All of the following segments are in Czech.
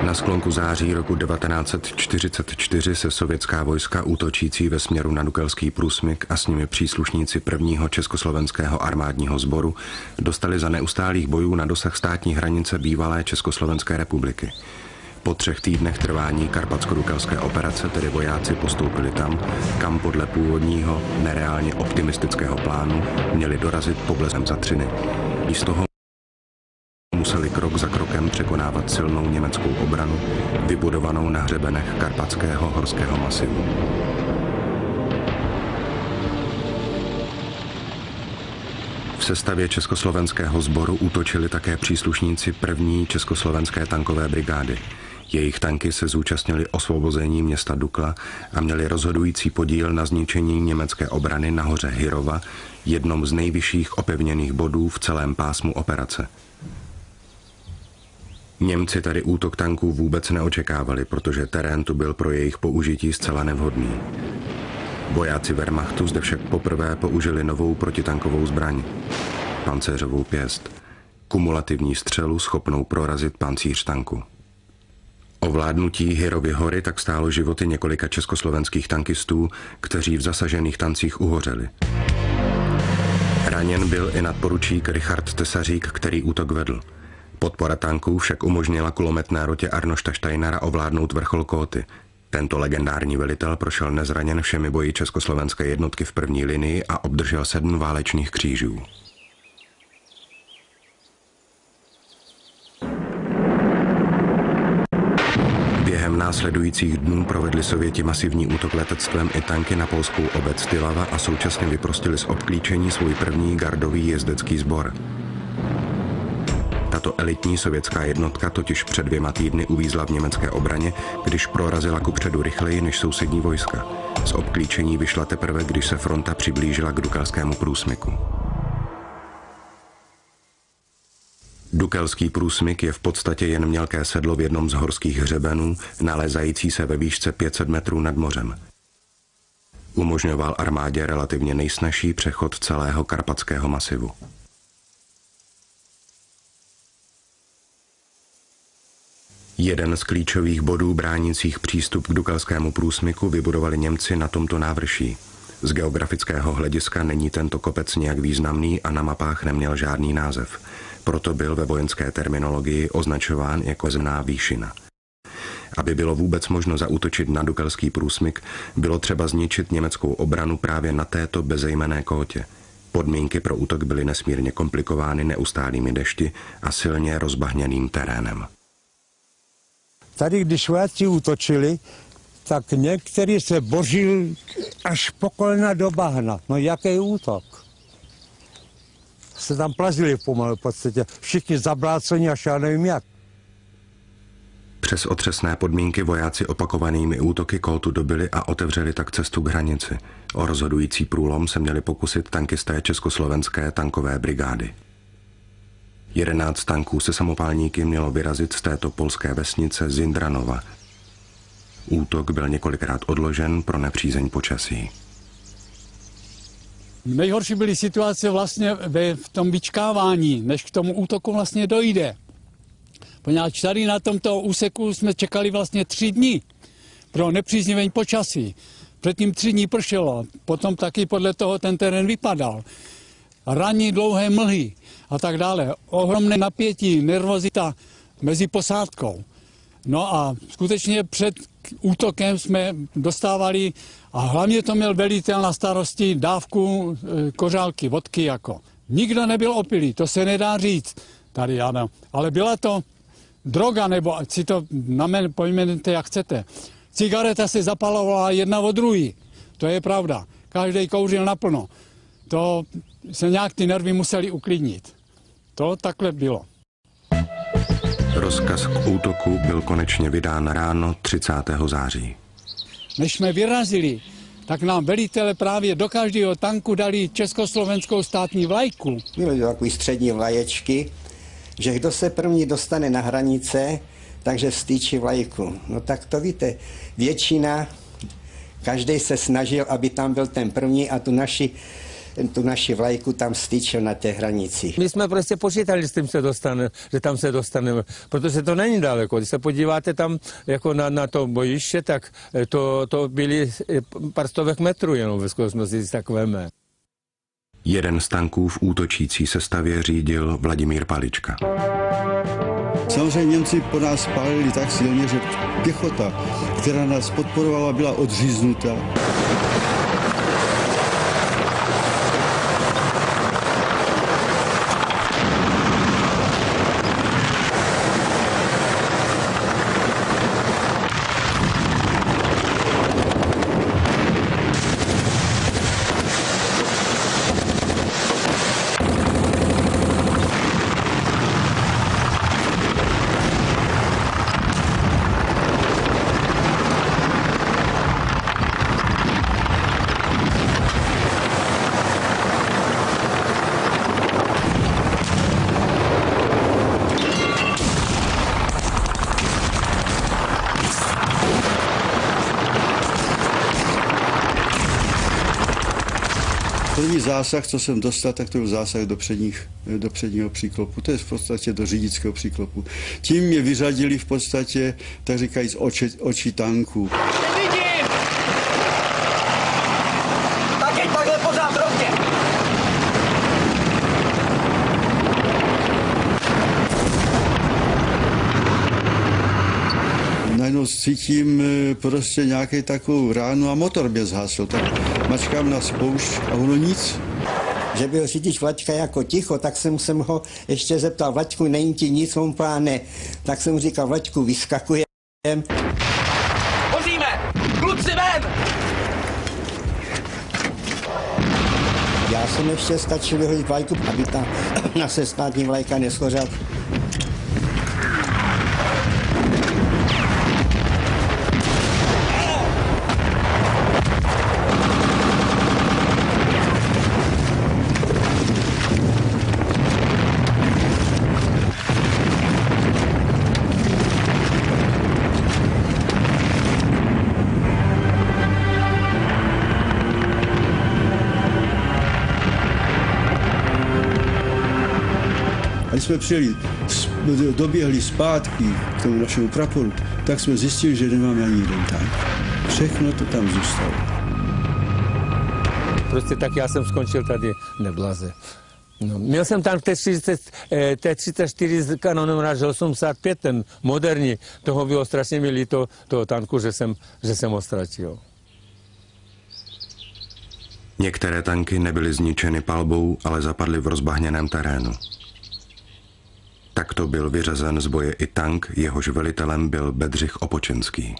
Na sklonku září roku 1944 se sovětská vojska útočící ve směru na Dukelský průsmyk a s nimi příslušníci prvního československého armádního sboru dostali za neustálých bojů na dosah státní hranice bývalé Československé republiky. Po 3 týdnech trvání karpatsko-dukelské operace tedy vojáci postoupili tam, kam podle původního, nereálně optimistického plánu měli dorazit poblezem Zatřiny. I z toho museli krok za krokem překonávat silnou německou obranu, vybudovanou na hřebenech karpatského horského masivu. V sestavě československého sboru útočili také příslušníci první československé tankové brigády. Jejich tanky se zúčastnili osvobození města Dukla a měli rozhodující podíl na zničení německé obrany na hoře Hirova, jednom z nejvyšších opevněných bodů v celém pásmu operace. Němci tady útok tanků vůbec neočekávali, protože terén tu byl pro jejich použití zcela nevhodný. Vojáci Wehrmachtu zde však poprvé použili novou protitankovou zbraň, pancéřovou pěst, kumulativní střelu schopnou prorazit pancíř tanku. Ovládnutí Hirovy hory tak stálo životy několika československých tankistů, kteří v zasažených tancích uhořeli. Raněn byl i nadporučík Richard Tesařík, který útok vedl. Podpora tanků však umožnila kulometné rotě Arnošta Steinera ovládnout vrchol Kóty. Tento legendární velitel prošel nezraněn všemi boji československé jednotky v první linii a obdržel 7 válečných křížů. Během následujících dnů provedli Sověti masivní útok letectvem i tanky na polskou obec Tylava a současně vyprostili z obklíčení svůj první gardový jezdecký sbor. Tato elitní sovětská jednotka totiž před 2 týdny uvízla v německé obraně, když prorazila kupředu rychleji než sousední vojska. Z obklíčení vyšla teprve, když se fronta přiblížila k Dukelskému průsmyku. Dukelský průsmyk je v podstatě jen mělké sedlo v jednom z horských hřebenů, nalézající se ve výšce 500 metrů nad mořem. Umožňoval armádě relativně nejsnazší přechod celého karpatského masivu. Jeden z klíčových bodů bránících přístup k Dukelskému průsmyku vybudovali Němci na tomto návrší. Z geografického hlediska není tento kopec nějak významný a na mapách neměl žádný název. Proto byl ve vojenské terminologii označován jako zemná výšina. Aby bylo vůbec možno zaútočit na Dukelský průsmyk, bylo třeba zničit německou obranu právě na této bezejmenné kótě. Podmínky pro útok byly nesmírně komplikovány neustálými dešti a silně rozbahněným terénem. Tady, když vojáci útočili, tak některý se bořil až po kolena do bahna. No jaký útok? Se tam plazili pomalu v podstatě. Všichni zablácení až já nevím jak. Přes otřesné podmínky vojáci opakovanými útoky kótu dobili a otevřeli tak cestu k hranici. O rozhodující průlom se měli pokusit tankisté československé tankové brigády. 11 tanků se samopálníky mělo vyrazit z této polské vesnice Zindranova. Útok byl několikrát odložen pro nepřízeň počasí. Nejhorší byly situace vlastně v tom vyčkávání, než k tomu útoku vlastně dojde. Poněvadž tady na tomto úseku jsme čekali vlastně 3 dny pro nepříznivý počasí. Předtím 3 dny pršelo, potom taky podle toho ten terén vypadal. Ranní dlouhé mlhy a tak dále. Ohromné napětí, nervozita mezi posádkou. No a skutečně před útokem jsme dostávali, a hlavně to měl velitel na starosti, dávku kořálky, vodky jako. Nikdo nebyl opilý, to se nedá říct tady, ano. Ale byla to droga, nebo ať si to pojmenujte, jak chcete. Cigareta se zapalovala jedna od druhé, to je pravda. Každý kouřil naplno. To se nějak ty nervy museli uklidnit. To takhle bylo. Rozkaz k útoku byl konečně vydán ráno 30. září. Než jsme vyrazili, tak nám velitele právě do každého tanku dali československou státní vlajku. Byly to takové střední vlaječky, že kdo se první dostane na hranice, takže vstýčí vlajku. No tak to víte, většina, každý se snažil, aby tam byl ten první a tu naši tu naši vlajku tam styčil na těch hranicích. My jsme prostě počítali s tím, že tam se dostaneme, protože to není daleko. Když se podíváte tam jako na to bojiště, tak to byly pár stovek metrů jenom ve skutečnosti takovéme. Jeden z tanků v útočící sestavě řídil Vladimír Palička. Samozřejmě Němci po nás pálili tak silně, že pěchota, která nás podporovala, byla odříznuta. První zásah, co jsem dostal, tak to byl zásah do předního příklopu. To je v podstatě do řidičského příklopu. Tím mě vyřadili v podstatě, tak říkajíc, oči tanků. Nevidím! Tak jeď takhle pořád rovně! Najednou cítím prostě nějaký takovou ránu a motor mě zhasl. Tak mačkám na spoušť a ono nic. Že byl řidič Vlaďka jako ticho, tak jsem ho ještě zeptal, Vlaďku, není ti nic, on pláne. Tak jsem mu říkal, Vlaďku, vyskakujem. Hoříme! Kluci ven! Já jsem ještě stačil vyhodit vlajku, aby ta naše státní vlajka neschořela. A když jsme doběhli zpátky k tomu našemu praporu, tak jsme zjistili, že nemáme ani jeden tank. Všechno to tam zůstalo. Prostě tak já jsem skončil tady neblaze. No, měl jsem tam T-34 s kanonem Raž 85, ten moderní. Toho bylo strašně mi líto, toho tanku, že jsem ho ztratil. Některé tanky nebyly zničeny palbou, ale zapadly v rozbahněném terénu. Takto byl vyřazen z boje i tank, jehož velitelem byl Bedřich Opočenský.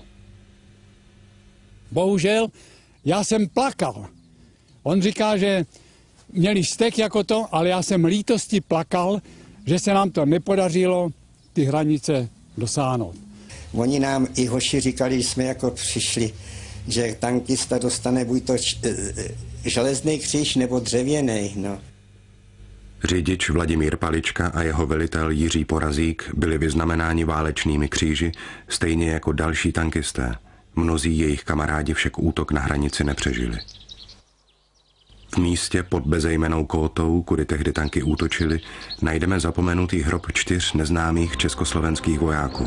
Bohužel, já jsem plakal. On říká, že měli stek jako to, ale já jsem lítosti plakal, že se nám to nepodařilo ty hranice dosáhnout. Oni nám i hoši říkali, že jsme jako přišli, že tankista dostane buď to železný kříž nebo dřevěný. No. Řidič Vladimír Palička a jeho velitel Jiří Porazík byli vyznamenáni válečnými kříži, stejně jako další tankisté. Mnozí jejich kamarádi však útok na hranici nepřežili. V místě pod bezejmennou Kótou, kudy tehdy tanky útočily, najdeme zapomenutý hrob 4 neznámých československých vojáků.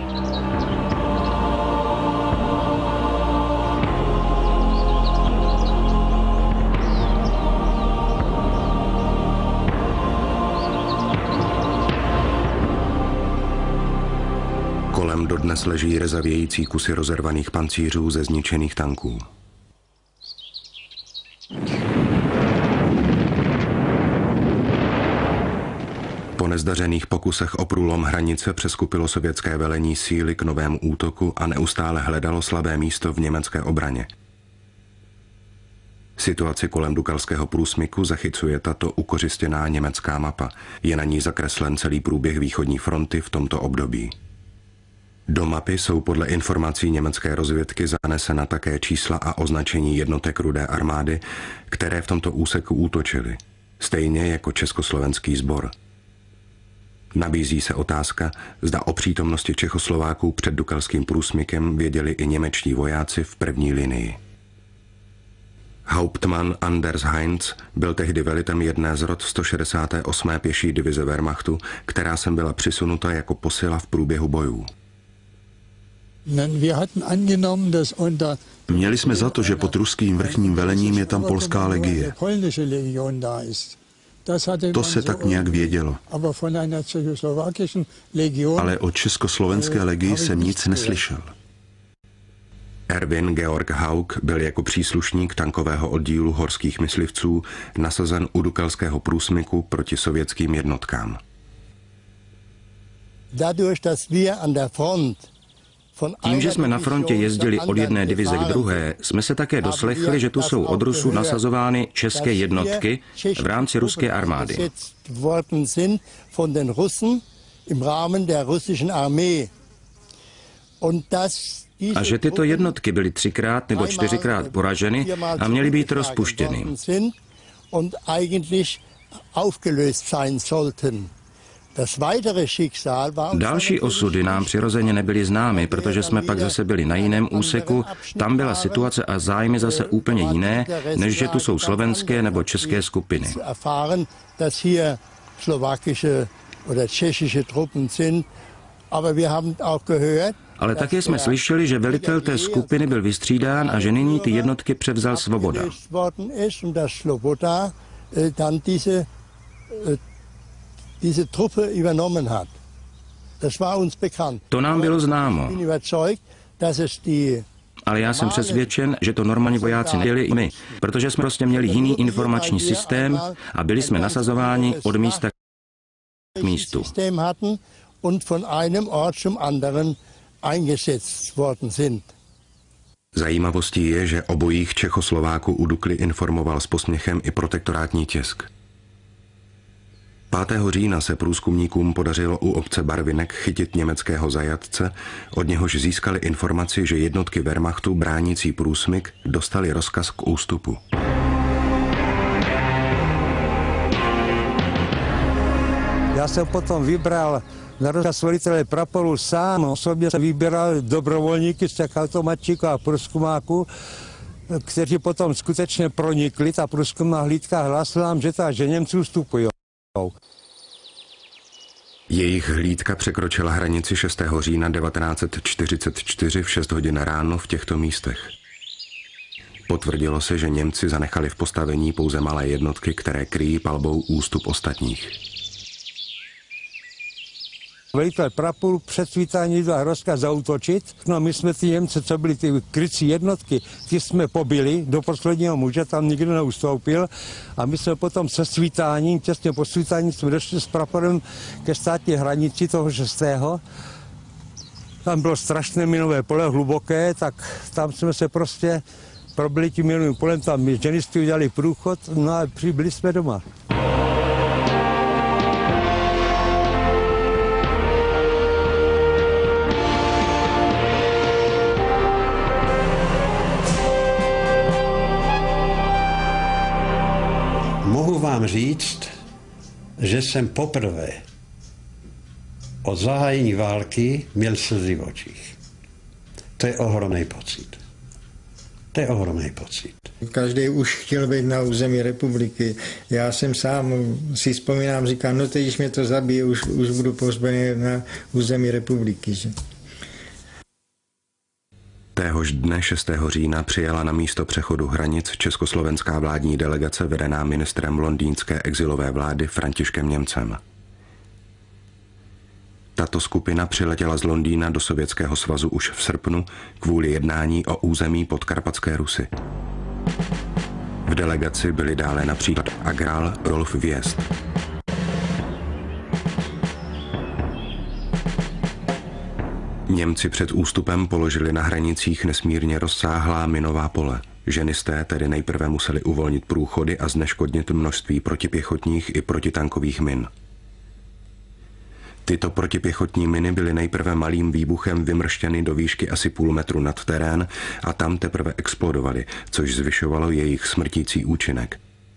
Kolem dodnes leží rezavějící kusy rozervaných pancířů ze zničených tanků. Po nezdařených pokusech o průlom hranice přeskupilo sovětské velení síly k novému útoku a neustále hledalo slabé místo v německé obraně. Situaci kolem Dukalského průsmyku zachycuje tato ukořistěná německá mapa. Je na ní zakreslen celý průběh východní fronty v tomto období. Do mapy jsou podle informací německé rozvědky zanesena také čísla a označení jednotek Rudé armády, které v tomto úseku útočily, stejně jako československý sbor. Nabízí se otázka, zda o přítomnosti Čechoslováků před Dukalským průsmykem věděli i němečtí vojáci v první linii. Hauptmann Anders Heinz byl tehdy velitelem jedné z rot 168. pěší divize Wehrmachtu, která sem byla přisunuta jako posila v průběhu bojů. Měli jsme za to, že pod ruským vrchním velením je tam polská legie. To se tak nějak vědělo. Ale o československé legii jsem nic neslyšel. Erwin Georg Haug byl jako příslušník tankového oddílu horských myslivců nasazen u Dukelského průsmyku proti sovětským jednotkám. Tím, že jsme na frontě jezdili od jedné divize k druhé, jsme se také doslechli, že tu jsou od Rusů nasazovány české jednotky v rámci ruské armády. A že tyto jednotky byly 3krát nebo 4krát poraženy a měly být rozpuštěny. Další osudy nám přirozeně nebyly známy, protože jsme pak zase byli na jiném úseku, tam byla situace a zájmy zase úplně jiné, než že tu jsou slovenské nebo české skupiny. Ale také jsme slyšeli, že velitel té skupiny byl vystřídán a že nyní ty jednotky převzal Svoboda. To nám bylo známo. Ale já jsem přesvědčen, že to normální vojáci nebyli i my, protože jsme prostě měli jiný informační systém a byli jsme nasazováni od místa k místu. Zajímavostí je, že o bojích Čechoslováků u Dukly informoval s posměchem i protektorátní tisk. 5. října se průzkumníkům podařilo u obce Barvinek chytit německého zajatce, od něhož získali informaci, že jednotky Wehrmachtu bránící průsmyk dostali rozkaz k ústupu. Já jsem potom vybral na rozkaz velitele praporu sám, osobně jsem vybíral dobrovolníky z těch automatčíků a průzkumáků, kteří potom skutečně pronikli. Ta průzkumná hlídka hlásila nám, že Němci ustupují. Jejich hlídka překročila hranici 6. října 1944 v 6 hodin ráno v těchto místech. Potvrdilo se, že Němci zanechali v postavení pouze malé jednotky, které kryjí palbou ústup ostatních. Velitel praporu před svítáním dal rozkaz zaútočit. No my jsme ty Němce, co byly ty krycí jednotky, ty jsme pobili do posledního muže, tam nikdo neustoupil. A my jsme potom se svítáním, těsně po svítání jsme došli s praporem ke státní hranici toho 6. Tam bylo strašné minové pole, hluboké, tak tam jsme se prostě probili tím minovým polem, tam my ženisti udělali průchod, no a byli jsme doma. Mohu vám říct, že jsem poprvé od zahájení války měl slzy v očích. To je ohromný pocit. To je ohromný pocit. Každý už chtěl být na území republiky. Já jsem sám si vzpomínám, říkám, no teď, když mě to zabije, už budu pozbavený na území republiky. Že? Téhož dne 6. října přijela na místo přechodu hranic československá vládní delegace vedená ministrem londýnské exilové vlády Františkem Němcem. Tato skupina přiletěla z Londýna do Sovětského svazu už v srpnu kvůli jednání o území Podkarpatské Rusy. V delegaci byli dále například agrál Rolf Wiest. Němci před ústupem položili na hranicích nesmírně rozsáhlá minová pole. Ženisté tedy nejprve museli uvolnit průchody a zneškodnit množství protipěchotních i protitankových min. Tyto protipěchotní miny byly nejprve malým výbuchem vymrštěny do výšky asi půl metru nad terén a tam teprve explodovaly, což zvyšovalo jejich smrtící účinek.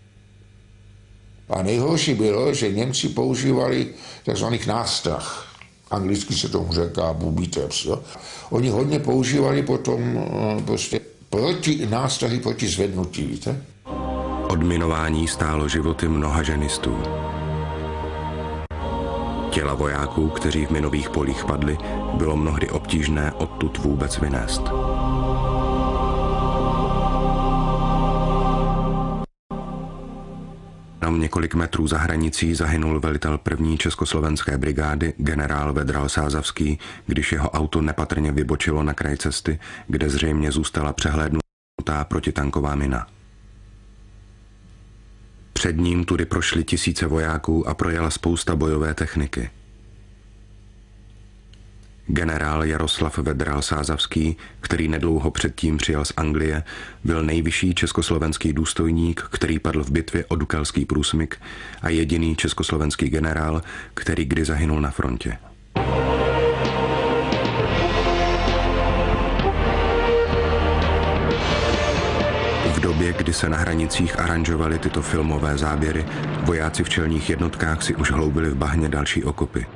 A nejhorší bylo, že Němci používali tzv. Nástrah. Anglicky se tomu říká booby traps. Oni hodně používali potom prostě nástrahy proti zvednutí, víte? Odminování stálo životy mnoha ženistů. Těla vojáků, kteří v minových polích padli, bylo mnohdy obtížné odtud vůbec vynést. Tam několik metrů za hranicí zahynul velitel první československé brigády generál Vedral Sázavský, když jeho auto nepatrně vybočilo na kraj cesty, kde zřejmě zůstala přehlédnutá protitanková mina. Před ním tudy prošly tisíce vojáků a projela spousta bojové techniky. Generál Jaroslav Vedral Sázavský, který nedlouho předtím přijel z Anglie, byl nejvyšší československý důstojník, který padl v bitvě o Dukelský průsmyk a jediný československý generál, který kdy zahynul na frontě. V době, kdy se na hranicích aranžovaly tyto filmové záběry, vojáci v čelních jednotkách si už hloubili v bahně další okopy.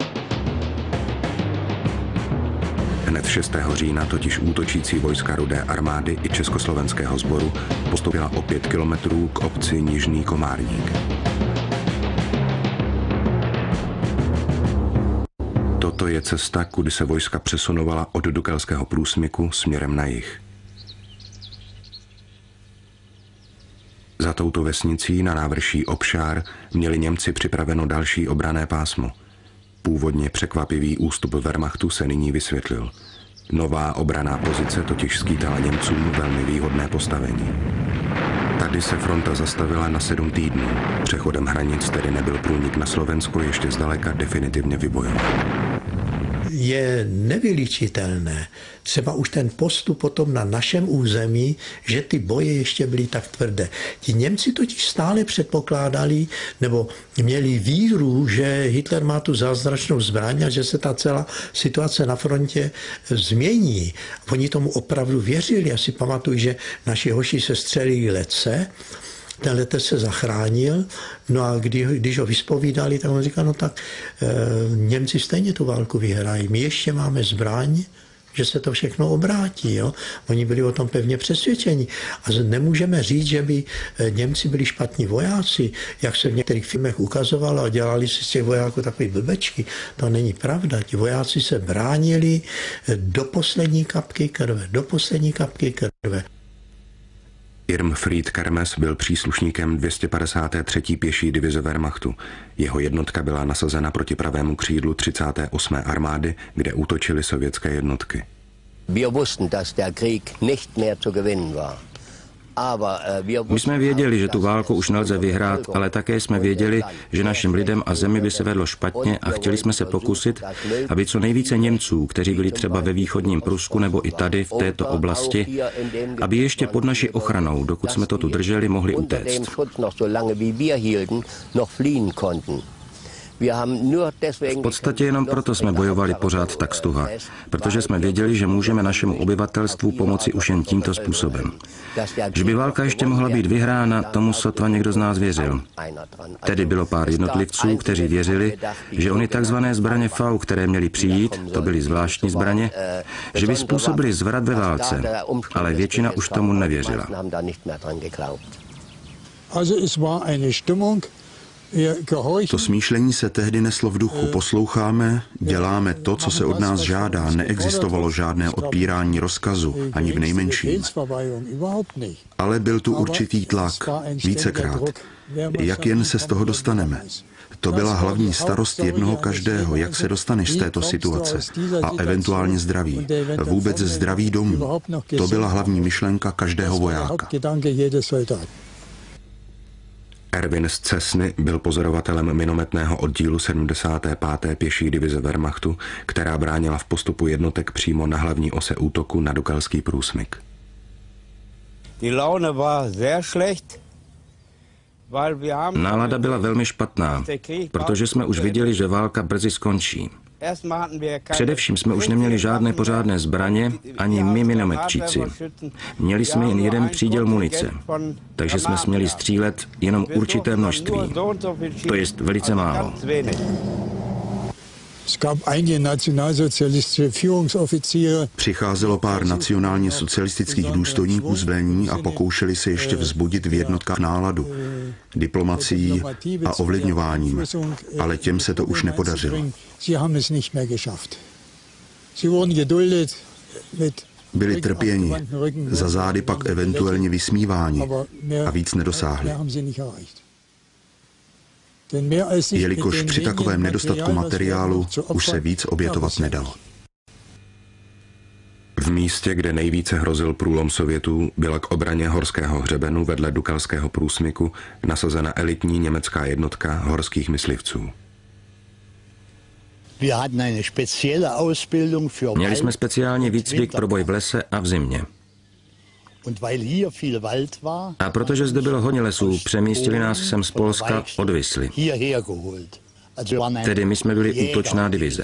Hned 6. října totiž útočící vojska Rudé armády i Československého sboru postoupila o 5 kilometrů k obci Nižný Komárník. Toto je cesta, kudy se vojska přesunovala od Dukelského průsmyku směrem na jih. Za touto vesnicí na návrší Obšár měli Němci připraveno další obranné pásmo. Původně překvapivý ústup Wehrmachtu se nyní vysvětlil. Nová obranná pozice totiž skýtala Němcům velmi výhodné postavení. Tady se fronta zastavila na 7 týdnů. Přechodem hranic tedy nebyl průnik na Slovensko ještě zdaleka definitivně vybojován. Je nevyličitelné třeba už ten postup potom na našem území, že ty boje ještě byly tak tvrdé. Ti Němci totiž stále předpokládali nebo měli víru, že Hitler má tu zázračnou zbraň a že se ta celá situace na frontě změní. Oni tomu opravdu věřili. Já si pamatuju, že naši hoši se střelili letce, ten letec se zachránil, no a když ho vyspovídali, tak on říkal, no tak Němci stejně tu válku vyhrají. My ještě máme zbraň, že se to všechno obrátí. Jo? Oni byli o tom pevně přesvědčeni. A nemůžeme říct, že by Němci byli špatní vojáci, jak se v některých filmech ukazovalo a dělali si z těch vojáků takové blbečky. To není pravda. Ti vojáci se bránili do poslední kapky krve. Do poslední kapky krve. Irmfried Kermes byl příslušníkem 253. pěší divize Wehrmachtu. Jeho jednotka byla nasazena proti pravému křídlu 38. armády, kde útočily sovětské jednotky. My jsme věděli, že tu válku už nelze vyhrát, ale také jsme věděli, že našim lidem a zemi by se vedlo špatně a chtěli jsme se pokusit, aby co nejvíce Němců, kteří byli třeba ve východním Prusku nebo i tady v této oblasti, aby ještě pod naší ochranou, dokud jsme to tu drželi, mohli utéct. V podstatě jenom proto jsme bojovali pořád tak stuha, protože jsme věděli, že můžeme našemu obyvatelstvu pomoci už jen tímto způsobem. Že by válka ještě mohla být vyhrána, tomu sotva někdo z nás věřil. Tedy bylo pár jednotlivců, kteří věřili, že ony takzvané zbraně V, které měly přijít, to byly zvláštní zbraně, že by způsobily zvrat ve válce, ale většina už tomu nevěřila. To smýšlení se tehdy neslo v duchu. Posloucháme, děláme to, co se od nás žádá. Neexistovalo žádné odpírání rozkazu, ani v nejmenším. Ale byl tu určitý tlak, vícekrát. Jak jen se z toho dostaneme? To byla hlavní starost jednoho každého, jak se dostaneš z této situace a eventuálně zdraví. Vůbec zdraví domů. To byla hlavní myšlenka každého vojáka. Erwin z Cessny byl pozorovatelem minometného oddílu 75. pěší divize Wehrmachtu, která bránila v postupu jednotek přímo na hlavní ose útoku na Dukelský průsmyk. Nálada byla velmi špatná, protože jsme už viděli, že válka brzy skončí. Především jsme už neměli žádné pořádné zbraně, ani my minometčíci. Měli jsme jen jeden příděl munice, takže jsme směli střílet jenom určité množství. To jest velice málo. Přicházelo pár nacionálně socialistických důstojníků z velení a pokoušeli se ještě vzbudit v jednotkách náladu, diplomacií a ovlivňováním, ale těm se to už nepodařilo. Byli trpěni, za zády pak eventuálně vysmíváni a víc nedosáhli. Jelikož při takovém nedostatku materiálu už se víc obětovat nedalo. V místě, kde nejvíce hrozil průlom Sovětů, byla k obraně horského hřebenu vedle Dukalského průsmyku nasazena elitní německá jednotka horských myslivců. Měli jsme speciální výcvik pro boj v lese a v zimě. A protože zde bylo hodně lesů, přemístili nás sem z Polska od Visly. Tedy my jsme byli útočná divize.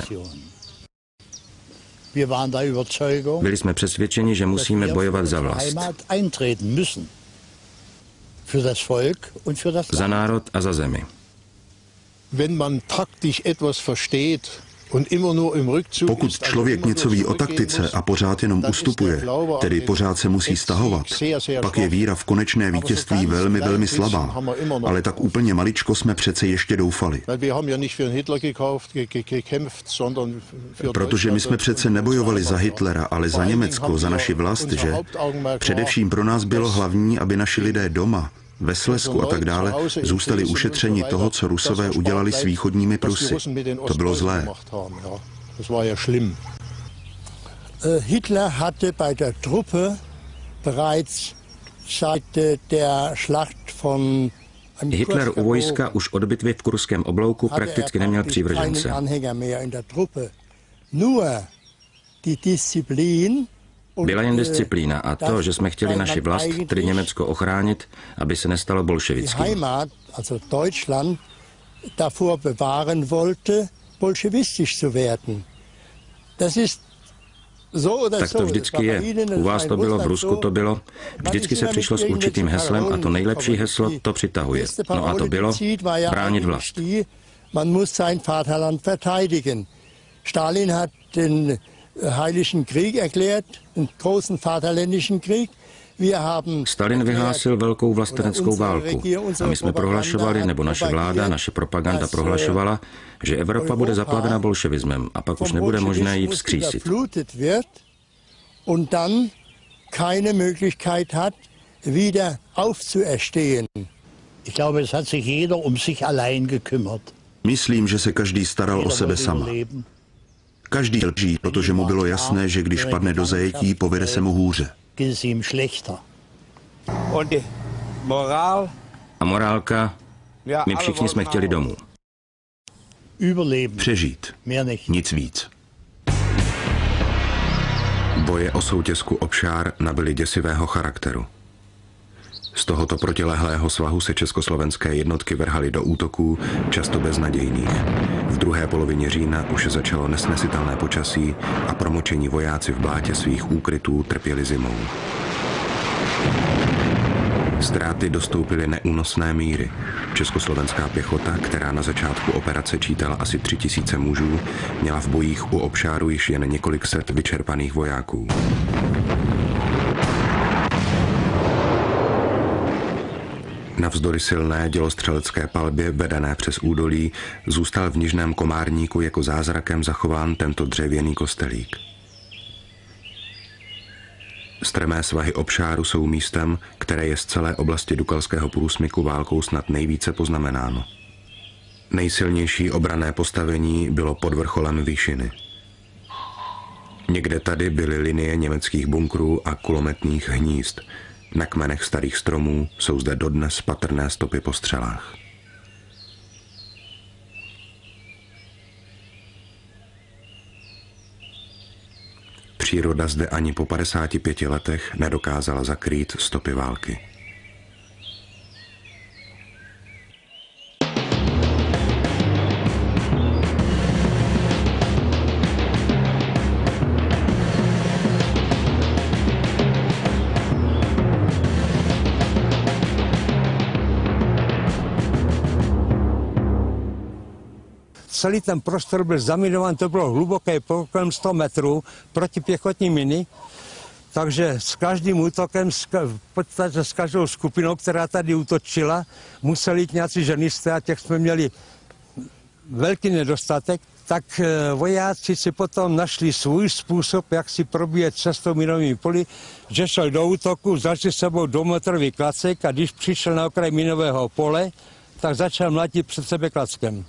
Byli jsme přesvědčeni, že musíme bojovat za vlast. Za národ a za zemi. Pokud člověk něco ví o taktice a pořád jenom ustupuje, tedy pořád se musí stahovat, pak je víra v konečné vítězství velmi, velmi slabá. Ale tak úplně maličko jsme přece ještě doufali. Protože my jsme přece nebojovali za Hitlera, ale za Německo, za naši vlast, že? Především pro nás bylo hlavní, aby naši lidé doma, ve Slezsku a tak dále, zůstali ušetřeni toho, co Rusové udělali s východními Prusy. To bylo zlé. Hitler hatte bei der Truppe bereits seit der Schlacht von Hitler u vojska už od bitvy v Kurském oblouku prakticky neměl přívržence. Byla jen disciplína a to, že jsme chtěli naši vlast, tedy Německo, ochránit, aby se nestalo bolševickým. Tak to vždycky je. U vás to bylo, v Rusku to bylo. Vždycky se přišlo s určitým heslem a to nejlepší heslo to přitahuje. No a to bylo bránit vlast. Man muss sein Vaterland verteidigen. Stalin hat den Heiligen Krieg erklärt, den großen Vaterländischen Krieg. Stalin vyhlásil velkou vlasteneckou válku a my jsme prohlašovali, nebo naše vláda, naše propaganda prohlašovala, že Evropa bude zaplavena bolševismem a pak už nebude možné ji vzkřísit. Myslím, že se každý staral o sebe sama. Každý lží, protože mu bylo jasné, že když padne do zajetí, povede se mu hůře. A morálka, my všichni jsme chtěli domů. Přežít. Nic víc. Boje o soutěsku Obšár nabyly děsivého charakteru. Z tohoto protilehlého svahu se československé jednotky vrhaly do útoků, často beznadějných. V druhé polovině října už začalo nesnesitelné počasí a promočení vojáci v blátě svých úkrytů trpěli zimou. Ztráty dostoupily neúnosné míry. Československá pěchota, která na začátku operace čítala asi 3000 mužů, měla v bojích u Obšáru již jen několik set vyčerpaných vojáků. Navzdory silné dělostřelecké palbě vedené přes údolí zůstal v Nižném Komárníku jako zázrakem zachován tento dřevěný kostelík. Strmé svahy Obšáru jsou místem, které je z celé oblasti Dukalského průsmyku válkou snad nejvíce poznamenáno. Nejsilnější obranné postavení bylo pod vrcholem výšiny. Někde tady byly linie německých bunkrů a kulometních hnízd. Na kmenech starých stromů jsou zde dodnes patrné stopy po střelách. Příroda zde ani po 55 letech nedokázala zakrýt stopy války. celý ten prostor byl zaminován, to bylo hluboké, kolem 100 metrů, protipěchotní miny. Takže s každým útokem, v podstatě s každou skupinou, která tady útočila, museli jít nějací ženisté a těch jsme měli velký nedostatek. Tak vojáci si potom našli svůj způsob, jak si probíjet cestou minovými poli, že šel do útoku, vzal si sebou dvoumetrový klacek a když přišel na okraj minového pole, tak začal mlátit před sebe klackem.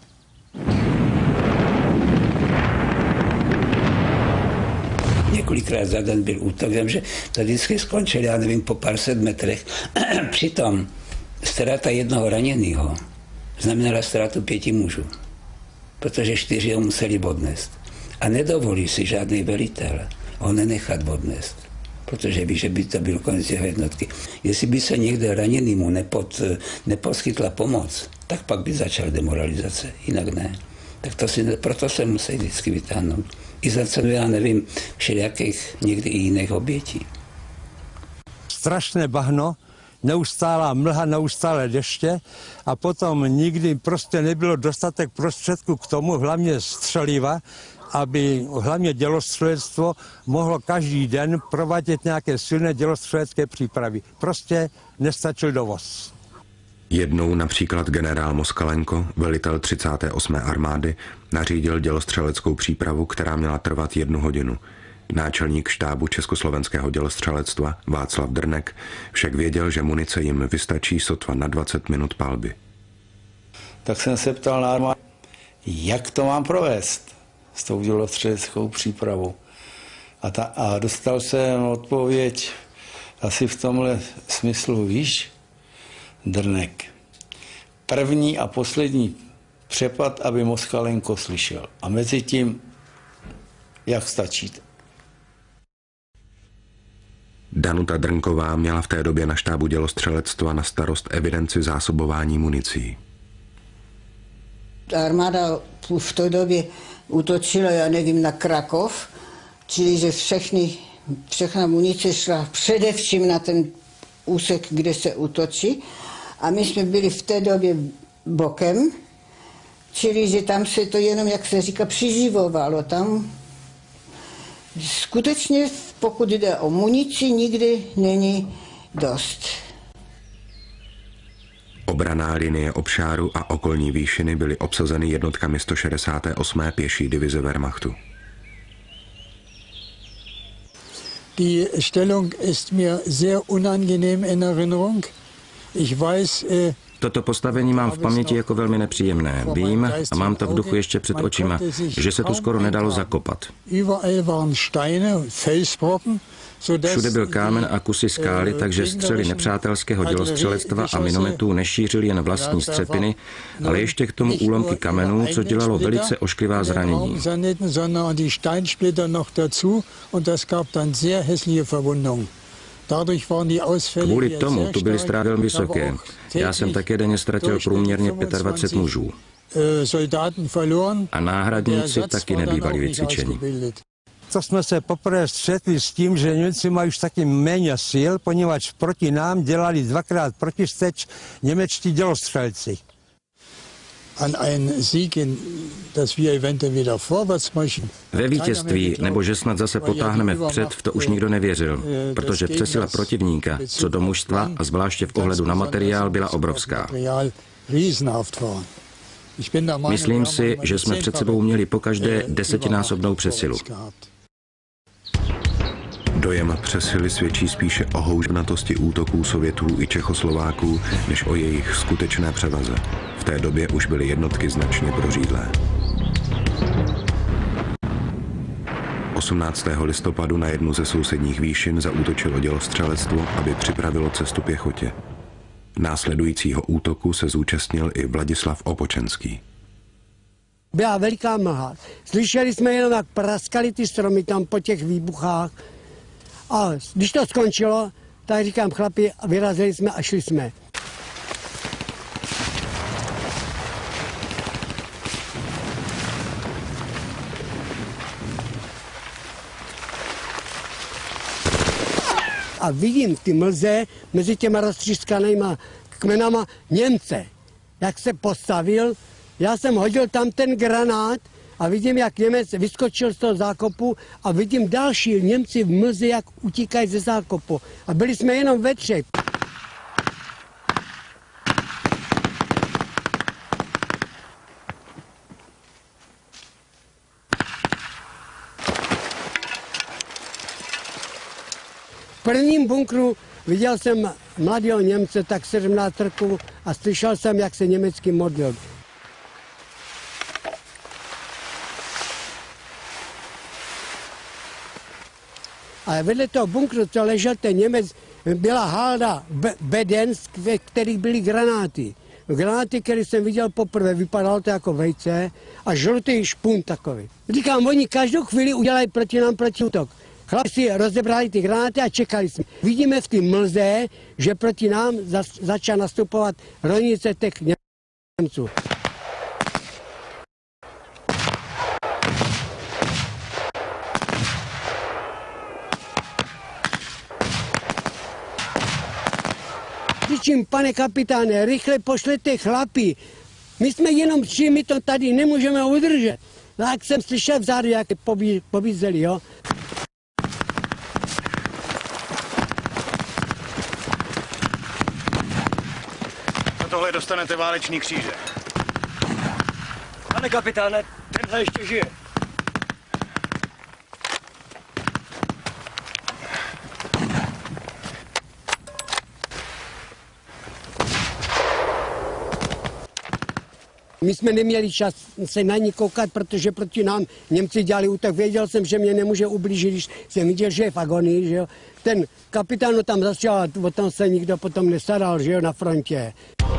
Několikrát za den byl útok, vím, že to vždycky skončil, já nevím, po pár set metrech. Přitom ztráta jednoho raněného znamenala ztrátu 5 mužů, protože 4 ho museli odnést. A nedovolí si žádný velitel ho nenechat odnést, protože ví, že by to byl konec jeho jednotky. Jestli by se někde raněnému neposkytla pomoc, tak pak by začal demoralizace, jinak ne. Tak proto se musí vždycky vytáhnout. I za cenu, já nevím, všelijakých někdy i jiných obětí. Strašné bahno, neustálá mlha, neustálé deště a potom nikdy prostě nebylo dostatek prostředků k tomu, hlavně střeliva, aby hlavně dělostřelectvo mohlo každý den provádět nějaké silné dělostřelecké přípravy. Prostě nestačil dovoz. Jednou například generál Moskalenko, velitel 38. armády, nařídil dělostřeleckou přípravu, která měla trvat 1 hodinu. Náčelník štábu československého dělostřelectva Václav Drnek však věděl, že munice jim vystačí sotva na 20 minut palby. Tak jsem se ptal na armádu, jak to mám provést s tou dělostřeleckou přípravou. A dostal jsem odpověď asi v tomhle smyslu, víš, Drnek. První a poslední přepad, aby Moskalenko slyšel. A mezi tím, jak stačíte. Danuta Drnková měla v té době na štábu dělostřelectva na starost evidenci zásobování municí. Armáda v té době útočila, já nevím, na Krakov, čili že všechna munice šla především na ten úsek, kde se útočí. A my jsme byli v té době bokem, čili že tam se to jenom, jak se říká, přiživovalo. Tam skutečně, pokud jde o munici, nikdy není dost. Obranná linie Obšáru a okolní výšiny byly obsazeny jednotkami 168. pěší divize Wehrmachtu. Die Stellung ist mir sehr unangenehm in Erinnerung. Ich weiß, Toto postavení mám v paměti jako velmi nepříjemné. Vím a mám to v duchu ještě před očima, že se tu skoro nedalo zakopat. Všude byl kámen a kusy skály, takže střely nepřátelského dělostřelectva a minometů nešířily jen vlastní střepiny, ale ještě k tomu úlomky kamenů, co dělalo velice ošklivá zranění. Kvůli tomu tu byly ztráty velmi vysoké. Já jsem také denně ztratil průměrně 25 mužů. A náhradníci taky nebývali vycvičeni. To jsme se poprvé střetli s tím, že Němci mají už taky méně sil, poněvadž proti nám dělali 2krát protisteč němečtí dělostřelci. Ve vítězství, nebo že snad zase potáhneme vpřed, v to už nikdo nevěřil, protože přesila protivníka, co do mužstva a zvláště v ohledu na materiál, byla obrovská. Myslím si, že jsme před sebou měli pokaždé 10násobnou přesilu. Dojem přesily svědčí spíše o houževnatosti útoků Sovětů i Čechoslováků, než o jejich skutečné převaze. V té době už byly jednotky značně prořídlé. 18. listopadu na jednu ze sousedních výšin zaútočilo dělostřelectvo, aby připravilo cestu pěchotě. Následujícího útoku se zúčastnil i Vladislav Opočenský. Byla veliká mlha. Slyšeli jsme jenom, jak praskali ty stromy tam po těch výbuchách. A když to skončilo, tak říkám chlapi, vyrazili jsme a šli jsme. A vidím v ty mlze mezi těma roztřískanýma kmenama Němce, jak se postavil Já jsem hodil tam ten granát a vidím, jak Němec vyskočil z toho zákopu a vidím další Němci v mlze, jak utíkají ze zákopu. A byli jsme jenom ve třech. V prvním bunkru viděl jsem mladého Němce, tak 17 roků, a slyšel jsem, jak se německy modlil. A vedle toho bunkru, co ležel ten Němec, byla halda beden, ve kterých byly granáty. Granáty, které jsem viděl poprvé, vypadalo to jako vejce a žlutý špun takový. Říkám, oni každou chvíli udělají proti nám protiútok. Chlapi si rozebrali ty granáty a čekali jsme. Vidíme v té mlze, že proti nám začala nastupovat rolnice těch Němců. Říčím, pane kapitáne, rychle pošlete chlapi. My jsme jenom 3, my to tady nemůžeme udržet. Tak jsem slyšel vzadu, jak pobízeli, jo. Za tohle dostanete válečný kříže. Pane kapitáne, tenhle ještě žije. My jsme neměli čas se na ní koukat, protože proti nám Němci dělali útok. Věděl jsem, že mě nemůže ublížit, když jsem viděl, že je v agonii, že jo. Ten kapitán tam začal, o tom se nikdo potom nestaral, že jo, na frontě.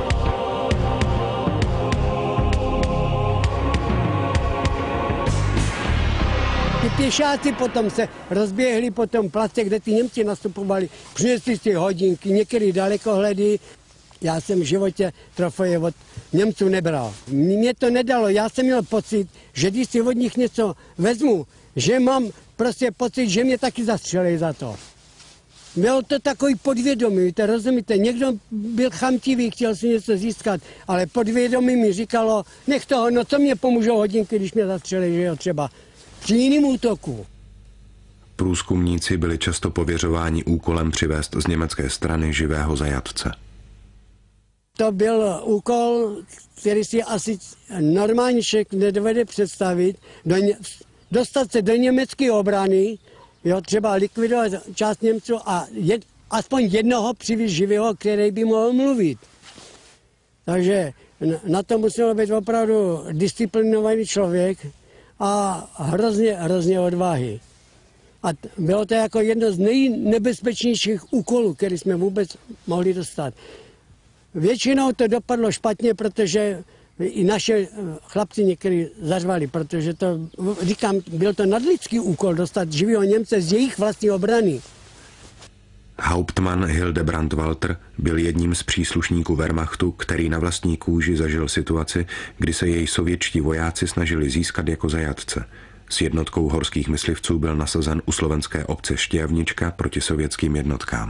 Ty pěšáci potom se rozběhli po tom place, kde ty Němci nastupovali, přinesli si hodinky, některý dalekohledy. Já jsem v životě trofeje od Němců nebral. Mě to nedalo, já jsem měl pocit, že když si od nich něco vezmu, že mám prostě pocit, že mě taky zastřelí za to. Bylo to takový podvědomí, to rozumíte, někdo byl chamtivý, chtěl si něco získat, ale podvědomí mi říkalo, nech toho, no co mě pomůžou hodinky, když mě zastřelí, že jo, třeba při jiným útoku. Průzkumníci byli často pověřováni úkolem přivést z německé strany živého zajatce. To byl úkol, který si asi normální člověk nedovede představit, dostat se do německé obrany, jo, třeba likvidovat část Němců a aspoň jednoho přivést živého, který by mohl mluvit. Takže na to musel být opravdu disciplinovaný člověk a hrozně odvahy. A bylo to jako jedno z nejnebezpečnějších úkolů, který jsme vůbec mohli dostat. Většinou to dopadlo špatně, protože i naše chlapci někteří zařvali, protože to, říkám, byl to nadlidský úkol dostat živého Němce z jejich vlastní obrany. Hauptmann Hildebrand Walter byl jedním z příslušníků Wehrmachtu, který na vlastní kůži zažil situaci, kdy se jej sovětští vojáci snažili získat jako zajatce. S jednotkou horských myslivců byl nasazen u slovenské obce Štěvnička proti sovětským jednotkám.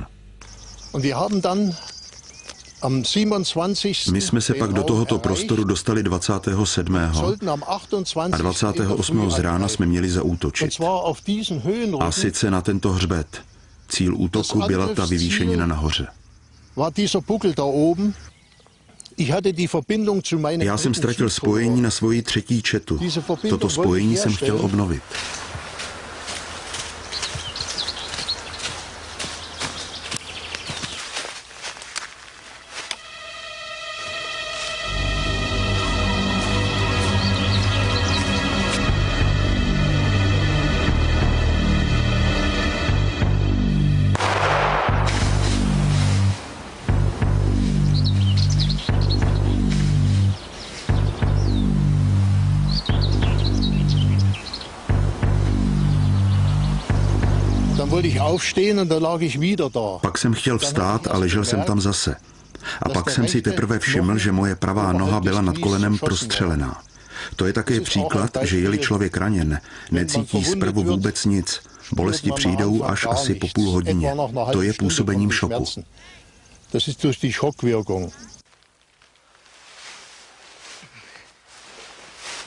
My jsme se pak do tohoto prostoru dostali 27. a 28. z rána jsme měli zaútočit. A sice na tento hřbet. Cíl útoku byla ta vyvýšenina nahoře. Já jsem ztratil spojení na svoji třetí četu. Toto spojení jsem chtěl obnovit. Pak jsem chtěl vstát a ležel jsem tam zase. A pak jsem si teprve všiml, že moje pravá noha byla nad kolenem prostřelená. To je také příklad, že je-li člověk raněn, necítí zprvu vůbec nic. Bolesti přijdou až asi po půl hodině. To je působením šoku.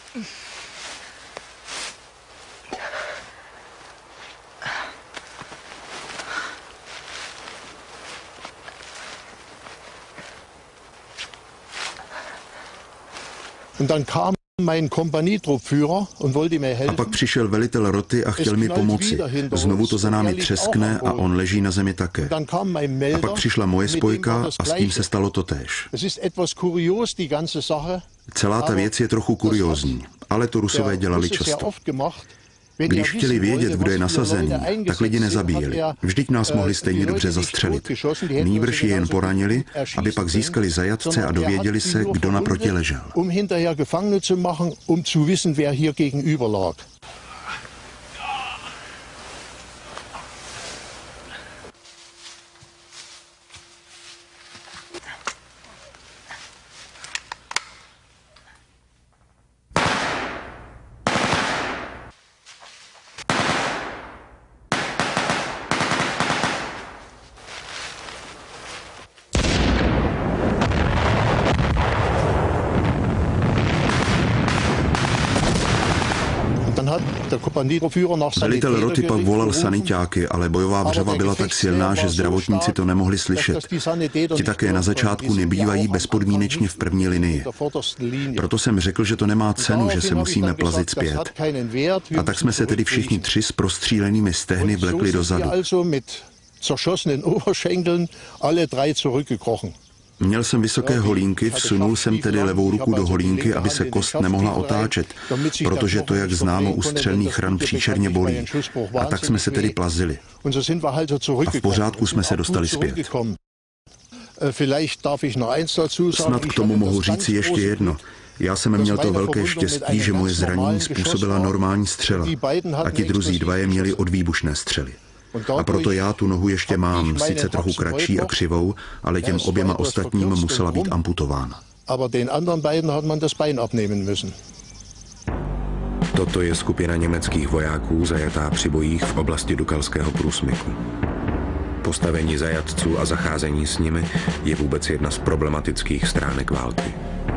A pak přišel velitel roty a chtěl mi pomoci. Znovu to za námi třeskne a on leží na zemi také. A pak přišla moje spojka a s tím se stalo totéž. Celá ta věc je trochu kuriózní, ale to Rusové dělali často. Když chtěli vědět, kdo je nasazený, tak lidi nezabíjeli. Vždyť nás mohli stejně dobře zastřelit. Nýbrž je jen poranili, aby pak získali zajatce a dověděli se, kdo naproti ležel. Velitel roty pak volal saniťáky, ale bojová vřava byla tak silná, že zdravotníci to nemohli slyšet. Ti také na začátku nebývají bezpodmínečně v první linii. Proto jsem řekl, že to nemá cenu, že se musíme plazit zpět. A tak jsme se tedy všichni tři s prostřílenými stehny vlekli dozadu. Měl jsem vysoké holínky, vsunul jsem tedy levou ruku do holínky, aby se kost nemohla otáčet, protože to, jak známo, u střelných ran příšerně bolí. A tak jsme se tedy plazili. A v pořádku jsme se dostali zpět. Snad k tomu mohu říci ještě jedno. Já jsem měl to velké štěstí, že moje zranění způsobila normální střela a ti druzí dva je měli od výbušné střely. A proto já tu nohu ještě mám, sice trochu kratší a křivou, ale těm oběma ostatním musela být amputována. Toto je skupina německých vojáků zajatá při bojích v oblasti Dukalského průsmyku. Postavení zajatců a zacházení s nimi je vůbec jedna z problematických stránek války.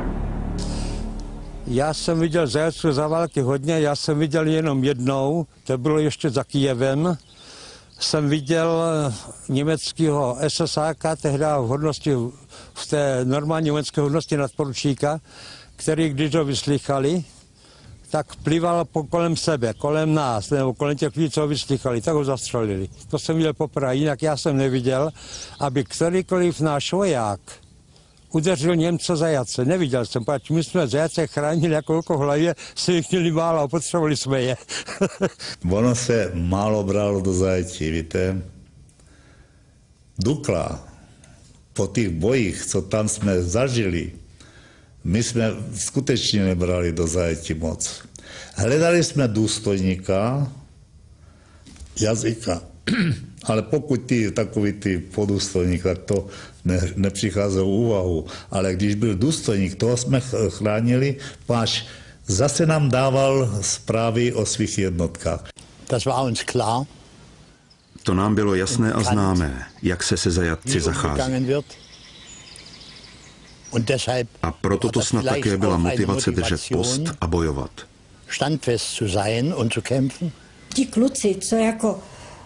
Já jsem viděl zajatců za války hodně, já jsem viděl jenom jednou, to bylo ještě za Kyjevem. Jsem viděl německého SSáka, tehdy v hodnosti, v té normální německé hodnosti nadporučíka, který, když ho vyslychali, tak plival kolem sebe, kolem nás, nebo kolem těch lidí, co ho vyslychali, tak ho zastřelili. To jsem viděl poprvé, jinak já jsem neviděl, aby kterýkoliv náš voják udeřil Němce zajatce. Neviděl jsem, protože my jsme zajatce chránili jako hlavě, si jich měli málo a potřebovali jsme je. Ono se málo bralo do zajetí, víte. Dukla, po těch bojích, co tam jsme zažili, my jsme skutečně nebrali do zajetí moc. Hledali jsme důstojníka, jazyka, ale pokud takový ty podůstojník, tak to nepřicházelo v úvahu. Ale když byl důstojník, toho jsme chránili, páč zase nám dával zprávy o svých jednotkách. To nám bylo jasné a známé, jak se zajatci zachází. A proto to snad také byla motivace držet post a bojovat. Ti kluci, co jako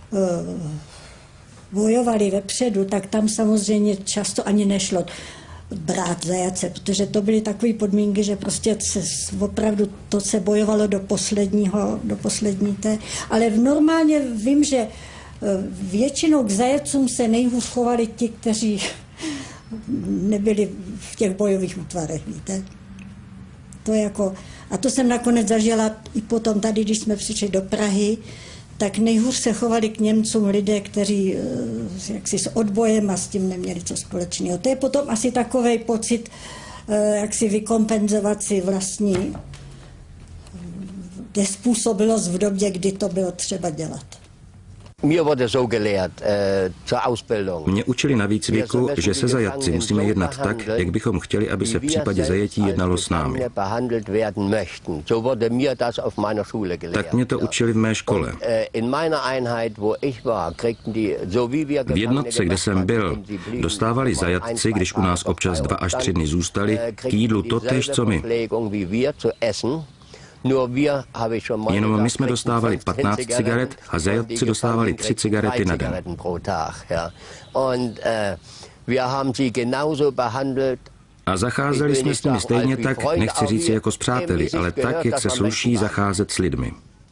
bojovali vepředu, tak tam samozřejmě často ani nešlo brát zajatce, protože to byly takové podmínky, že prostě opravdu to se bojovalo do poslední té. Ale normálně vím, že většinou k zajatcům se nejhůř chovali ti, kteří nebyli v těch bojových útvarech, víte. To jako, a to jsem nakonec zažila i potom tady, když jsme přišli do Prahy, tak nejhůř se chovali k Němcům lidé, kteří jaksi s odbojem a s tím neměli co společného. To je potom asi takovej pocit, jak si vykompenzovat si vlastní nespůsobilost v době, kdy to bylo třeba dělat. Mě učili na výcviku, že se zajatci musíme jednat tak, jak bychom chtěli, aby se v případě zajetí jednalo s námi. Tak mě to učili v mé škole. V jednotce, kde jsem byl, dostávali zajatci, když u nás občas 2 až 3 dny zůstali, k jídlu totéž, co my. Jenom my jsme dostávali 15 cigaret a zajatci dostávali 3 cigarety na den. A zacházeli jsme s nimi stejně tak, nechci říct jako s přáteli, ale tak, jak se sluší zacházet s lidmi.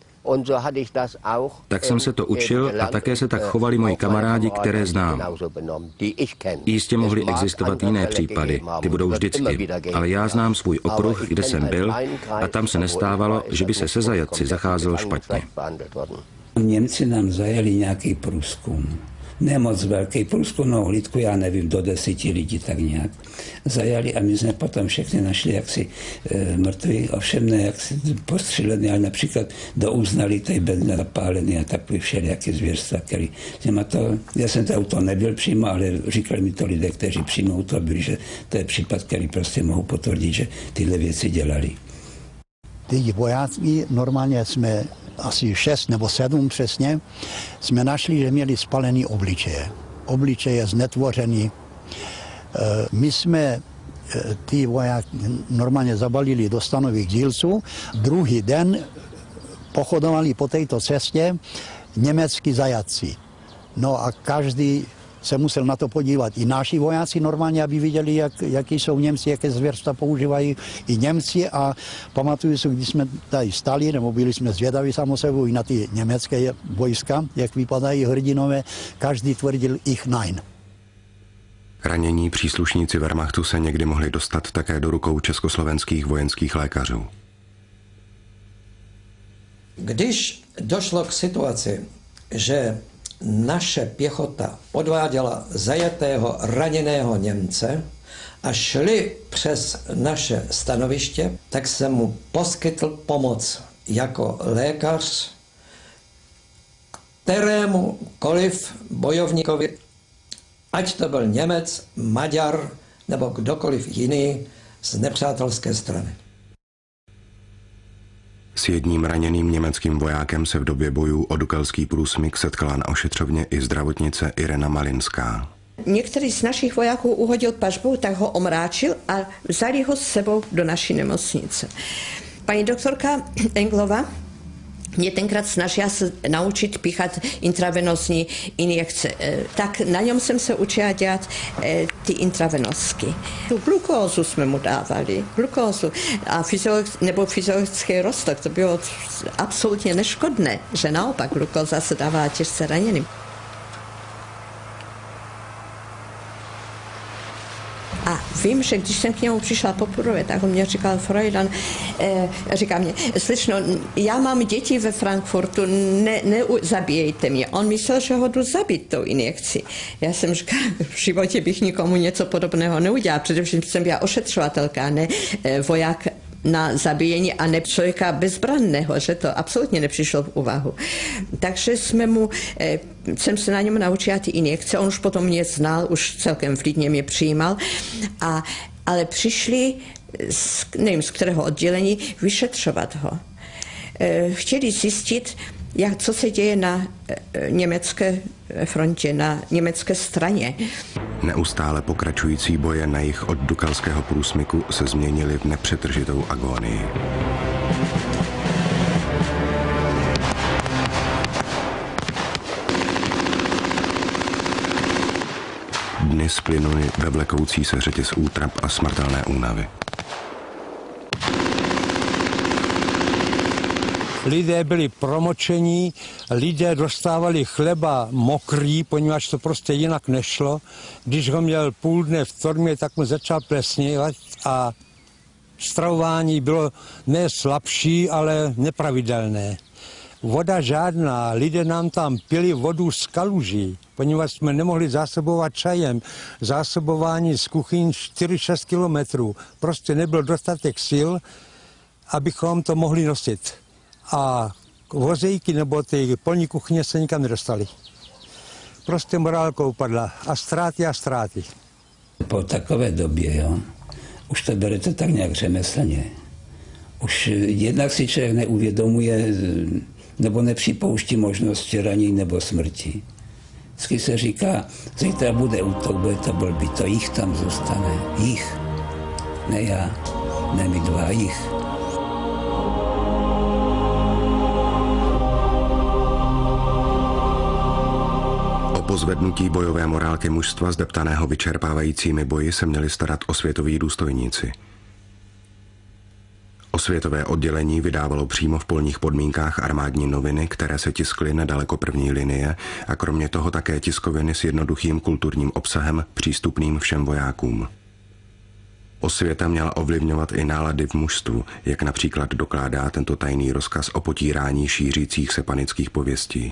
Tak jsem se to učil a také se tak chovali moji kamarádi, které znám. Jistě mohly existovat jiné případy, ty budou vždycky, ale já znám svůj okruh, kde jsem byl a tam se nestávalo, že by se se zajatci zacházelo špatně. Němci nám zajeli nějaký průzkum. Nemoc velký průzkum, no hlídku, já nevím, do 10 lidí tak nějak. Zajali a my jsme potom všechny našli jaksi mrtví, ovšem ne jaksi postřelený, ale například douznali tady bez zapálený a takový všelijaký zvěrstva, který já jsem to auto nebyl přímo, ale říkali mi to lidé, kteří přímo to byli, že to je případ, který prostě mohou potvrdit, že tyhle věci dělali. Ty vojáci normálně jsme asi 6 nebo 7 přesně, jsme našli, že měli spalený obličeje. Obličeje znetvořený. My jsme ty vojáky normálně zabalili do stanových dílců. Druhý den pochodovali po této cestě německý zajatci. No a každý se musel na to podívat. I naši vojáci normálně, aby viděli, jaký jsou Němci, jaké zvěrstva používají i Němci. A pamatuju si, když jsme tady stali, nebo byli jsme zvědaví samozřejmě i na ty německé vojska, jak vypadají hrdinové, každý tvrdil ich nein. Ranění příslušníci Wehrmachtu se někdy mohli dostat také do rukou československých vojenských lékařů. Když došlo k situaci, že naše pěchota odváděla zajetého raněného Němce a šli přes naše stanoviště, tak jsem mu poskytl pomoc jako lékař kterémukoliv bojovníkovi, ať to byl Němec, Maďar nebo kdokoliv jiný z nepřátelské strany. S jedním raněným německým vojákem se v době bojů o Dukelský průsmyk setkala na ošetřovně i zdravotnice Irena Malinská. Některý z našich vojáků uhodil pažbou, tak ho omráčil a vzali ho s sebou do naší nemocnice. Paní doktorka Englová mě tenkrát snažila se naučit píchat intravenózní injekce. Tak na něm jsem se učila dělat ty intravenosky. Tu glukózu jsme mu dávali, glukózu a fyziologický roztok, to bylo absolutně neškodné, že naopak glukóza se dávala těžce raněným. A vím, že když jsem k němu přišla poprvé, tak on mě říkal, Freudan, říká mě, slyšno, já mám děti ve Frankfurtu, nezabíjejte mě. On myslel, že ho jdu zabít tou injekci. Já jsem říkala, v životě bych nikomu něco podobného neudělala, především jsem já ošetřovatelka, ne voják na zabíjení a ne člověka bezbranného, že to absolutně nepřišlo v úvahu. Takže jsem se na něm naučila ty injekce, on už potom mě znal, už celkem vlídně mě přijímal, ale přišli, nevím z kterého oddělení, vyšetřovat ho. Chtěli zjistit, co se děje na německé frontě, na německé straně. Neustále pokračující boje na jih od Dukelského průsmyku se změnily v nepřetržitou agónii. Dny splynuly ve vlekoucí se řetěz útrap a smrtelné únavy. Lidé byli promočení, lidé dostávali chleba mokrý, poněvadž to prostě jinak nešlo. Když ho měl půl dne v tormě, tak mu začal plesněvat a stravování bylo ne slabší, ale nepravidelné. Voda žádná, lidé nám tam pili vodu z kaluží, poněvadž jsme nemohli zásobovat čajem. Zásobování z kuchyň 4-6 kilometrů. Prostě nebyl dostatek sil, abychom to mohli nosit. A vozejky nebo ty polní kuchyně se nikam nedostali. Prostě morálka upadla a ztráty. Po takové době, jo, už to berete tak nějak řemeslně. Už jednak si člověk neuvědomuje nebo nepřipouští možnost ranění nebo smrti. Vždycky se říká, zítra bude útok, bude to blbý, to jich tam zůstane. Jich. Ne já, ne my dva, jich. O zvednutí bojové morálky mužstva zdeptaného vyčerpávajícími boji se měli starat osvětoví důstojníci. Osvětové oddělení vydávalo přímo v polních podmínkách armádní noviny, které se tiskly nedaleko první linie, a kromě toho také tiskoviny s jednoduchým kulturním obsahem přístupným všem vojákům. Osvěta měla ovlivňovat i nálady v mužstvu, jak například dokládá tento tajný rozkaz o potírání šířících se panických pověstí.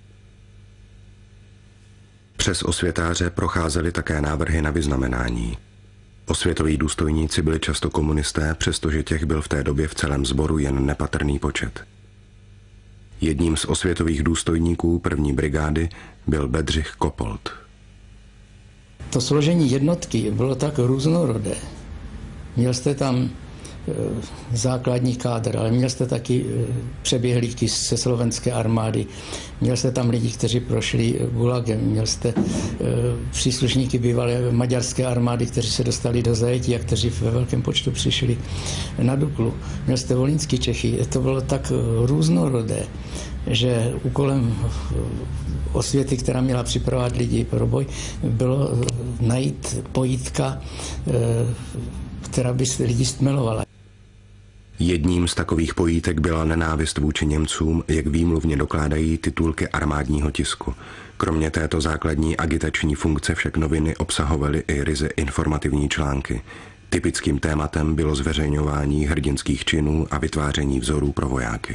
Přes osvětáře procházely také návrhy na vyznamenání. Osvětoví důstojníci byli často komunisté, přestože těch byl v té době v celém sboru jen nepatrný počet. Jedním z osvětových důstojníků první brigády byl Bedřich Kopold. To složení jednotky bylo tak různorodé. Měl jste tam základní kádr, ale měl jste taky přeběhlíky ze slovenské armády, měl jste tam lidi, kteří prošli gulagem, měl jste příslušníky bývalé maďarské armády, kteří se dostali do zajetí a kteří ve velkém počtu přišli na Duklu. Měl jste volinský Čechy. To bylo tak různorodé, že úkolem osvěty, která měla připravovat lidi pro boj, bylo najít pojítka, která by lidi stmelovala. Jedním z takových pojítek byla nenávist vůči Němcům, jak výmluvně dokládají titulky armádního tisku. Kromě této základní agitační funkce však noviny obsahovaly i ryze informativní články. Typickým tématem bylo zveřejňování hrdinských činů a vytváření vzorů pro vojáky.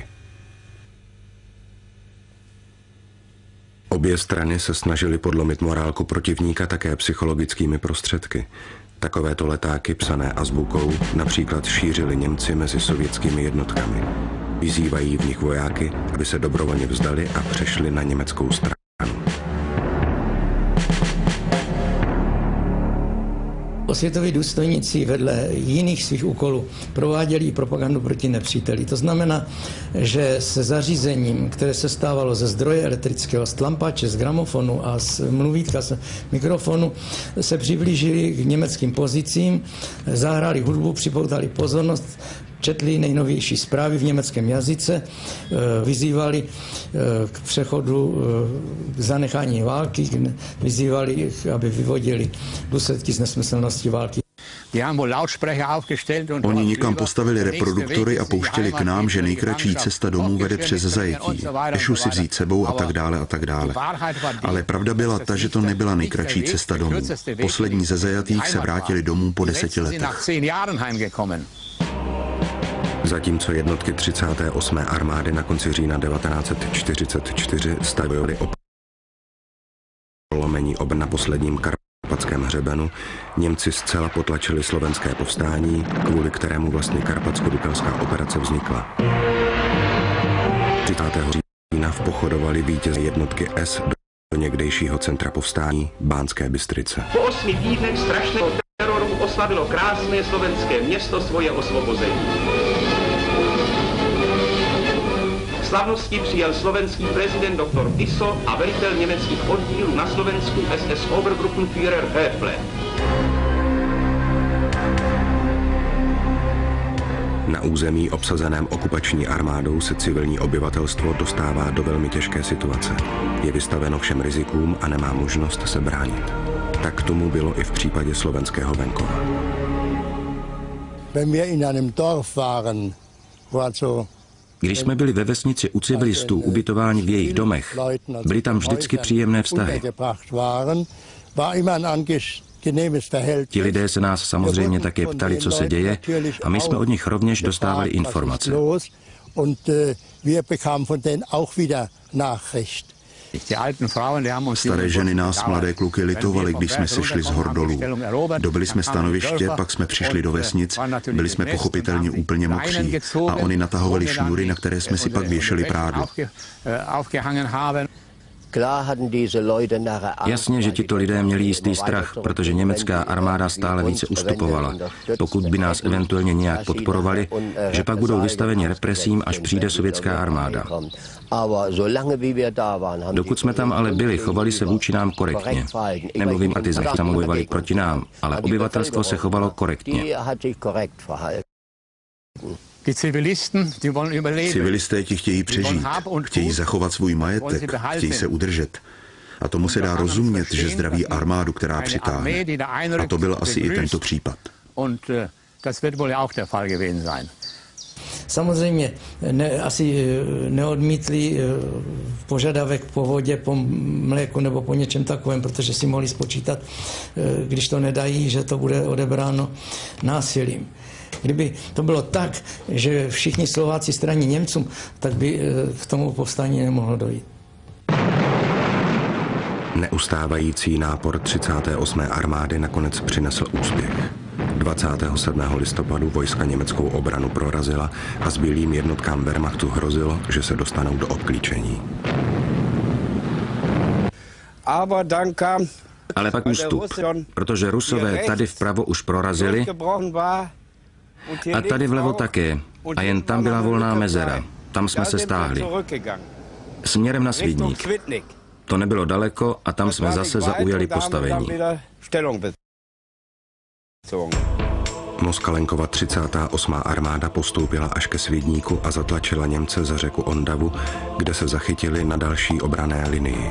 Obě strany se snažily podlomit morálku protivníka také psychologickými prostředky. Takovéto letáky psané azbukou například šířili Němci mezi sovětskými jednotkami. Vyzývají v nich vojáky, aby se dobrovolně vzdali a přešli na německou stranu. Osvětoví důstojníci vedle jiných svých úkolů prováděli propagandu proti nepříteli. To znamená, že se zařízením, které se stávalo ze zdroje elektrického, z tlampače, z gramofonu a z mluvítka, z mikrofonu, se přiblížili k německým pozicím, zahráli hudbu, připoutali pozornost, četli nejnovější zprávy v německém jazyce, vyzývali k přechodu k zanechání války, vyzývali, aby vyvodili důsledky z nesmyslnosti války. Oni někam postavili reproduktory a pouštěli k nám, že nejkratší cesta domů vede přes zajetí. Ešu si vzít sebou a tak dále a tak dále. Ale pravda byla ta, že to nebyla nejkratší cesta domů. Poslední ze zajatých se vrátili domů po 10 letech. Zatímco jednotky 38. armády na konci října 1944 stavily prolomení ob na posledním karpatském hřebenu, Němci zcela potlačili slovenské povstání, kvůli kterému vlastně karpatsko-dukelská operace vznikla. 30. října vpochodovali vítězi jednotky S do někdejšího centra povstání Banské Bystrice. Po 8 týdnech strašného teroru oslavilo krásné slovenské město svoje osvobození. Slavnosti přijel slovenský prezident dr. Tiso a velitel německých oddílů na Slovensku SS Obergruppenführer Höfle. Na území obsazeném okupační armádou se civilní obyvatelstvo dostává do velmi těžké situace. Je vystaveno všem rizikům a nemá možnost se bránit. Tak tomu bylo i v případě slovenského venkova. Když jsme byli ve vesnici u civilistů ubytováni v jejich domech, byly tam vždycky příjemné vztahy. Ti lidé se nás samozřejmě také ptali, co se děje, a my jsme od nich rovněž dostávali informace. Staré ženy nás, mladé kluky, litovaly, když jsme se šli z hor dolů. Dobili jsme stanoviště, pak jsme přišli do vesnic, byli jsme pochopitelně úplně mokří a oni natahovali šňůry, na které jsme si pak věšeli prádlo. Jasně, že tito lidé měli jistý strach, protože německá armáda stále více ustupovala. Pokud by nás eventuálně nějak podporovali, že pak budou vystaveni represím, až přijde sovětská armáda. Dokud jsme tam ale byli, chovali se vůči nám korektně. Nemluvím partizani, tam bojovali proti nám, ale obyvatelstvo se chovalo korektně. Civilisté ti chtějí přežít, chtějí zachovat svůj majetek, chtějí se udržet. A tomu se dá rozumět, že zdraví armádu, která přitáhne. A to byl asi i tento případ. Samozřejmě asi neodmítli požadavek po vodě, po mléku nebo po něčem takovém, protože si mohli spočítat, když to nedají, že to bude odebráno násilím. Kdyby to bylo tak, že všichni Slováci straní Němcům, tak by k tomu povstání nemohlo dojít. Neustávající nápor 38. armády nakonec přinesl úspěch. 27. listopadu vojska německou obranu prorazila a zbylým jednotkám Wehrmachtu hrozilo, že se dostanou do obklíčení. Ale pak ústup, protože Rusové tady vpravo už prorazili a tady vlevo také. A jen tam byla volná mezera. Tam jsme se stáhli. Směrem na Svidník. To nebylo daleko a tam jsme zase zaujali postavení. Moskalenkova 38. armáda postoupila až ke Svidníku a zatlačila Němce za řeku Ondavu, kde se zachytili na další obranné linii.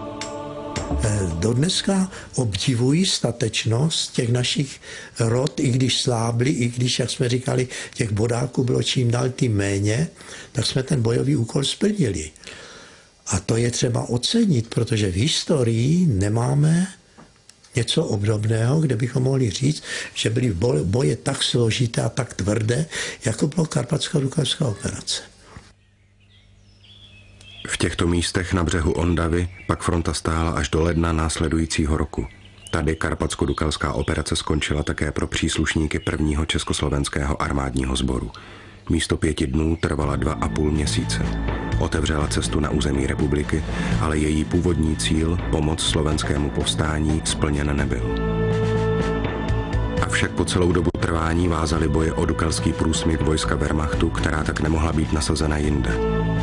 Dodneska obdivují statečnost těch našich rod, i když slábli, i když, jak jsme říkali, těch bodáků bylo čím dál tím méně, tak jsme ten bojový úkol splnili. A to je třeba ocenit, protože v historii nemáme něco obdobného, kde bychom mohli říct, že byly boje tak složité a tak tvrdé, jako bylo Karpatsko-Dukalská operace. V těchto místech na břehu Ondavy pak fronta stála až do ledna následujícího roku. Tady Karpatsko-Dukalská operace skončila také pro příslušníky prvního československého armádního sboru. Místo 5 dnů trvala 2,5 měsíce. Otevřela cestu na území republiky, ale její původní cíl, pomoc slovenskému povstání, splněn nebyl. Avšak po celou dobu trvání vázaly boje o Dukalský průsmyk vojska Wehrmachtu, která tak nemohla být nasazena jinde.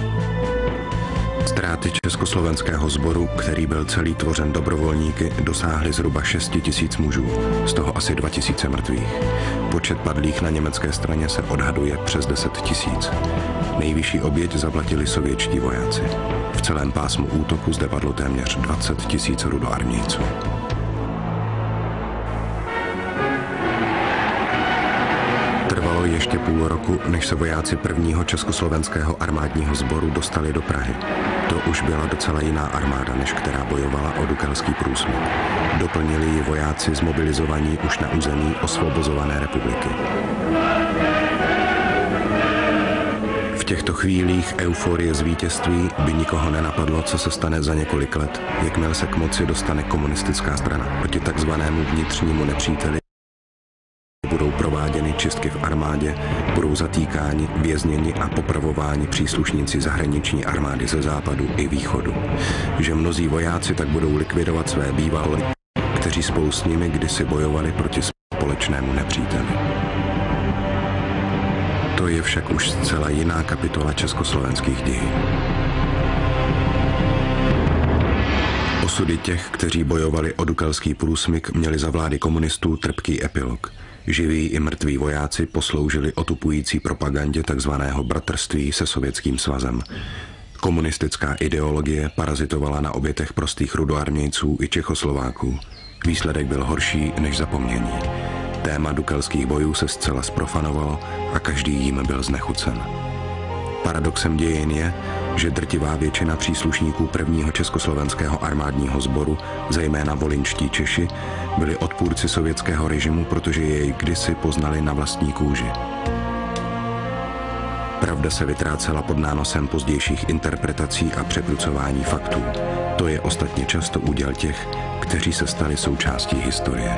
Ztráty československého sboru, který byl celý tvořen dobrovolníky, dosáhly zhruba 6 000 mužů, z toho asi 2 000 mrtvých. Počet padlých na německé straně se odhaduje přes 10 000. Nejvyšší oběť zaplatili sovětští vojáci. V celém pásmu útoku zde padlo téměř 20 000 rudoarmějců. Trvalo ještě půl roku, než se vojáci prvního československého armádního sboru dostali do Prahy. To už byla docela jiná armáda, než která bojovala o Dukalský průsmyk. Doplnili ji vojáci zmobilizovaní už na území osvobozované republiky. V těchto chvílích euforie z vítězství by nikoho nenapadlo, co se stane za několik let, jakmile se k moci dostane komunistická strana. Proti takzvanému vnitřnímu nepříteli budou prováděny čistky v armádě, budou zatýkáni, vězněni a popravováni příslušníci zahraniční armády ze západu i východu. Že mnozí vojáci tak budou likvidovat své bývalé, kteří spolu s nimi kdysi bojovali proti společnému nepříteli. To je však už zcela jiná kapitola československých dějin. Osudy těch, kteří bojovali o Dukalský průsmyk, měli za vlády komunistů trpký epilog. Živí i mrtví vojáci posloužili otupující propagandě takzvaného bratrství se Sovětským svazem. Komunistická ideologie parazitovala na obětech prostých rudoarmějců i Čechoslováků. Výsledek byl horší než zapomnění. Téma dukalských bojů se zcela zprofanovalo a každý jim byl znechucen. Paradoxem dějin je, že drtivá většina příslušníků prvního československého armádního sboru, zejména volyňští Češi, byli odpůrci sovětského režimu, protože jej kdysi poznali na vlastní kůži. Pravda se vytrácela pod nánosem pozdějších interpretací a překrucování faktů. To je ostatně často úděl těch, kteří se stali součástí historie.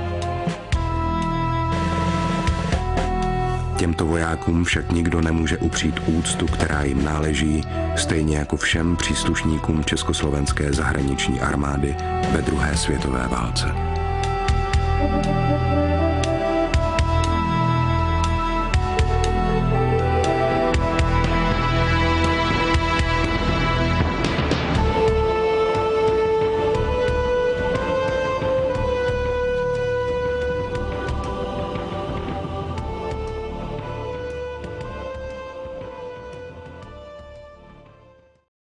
Těmto vojákům však nikdo nemůže upřít úctu, která jim náleží, stejně jako všem příslušníkům československé zahraniční armády ve druhé světové válce.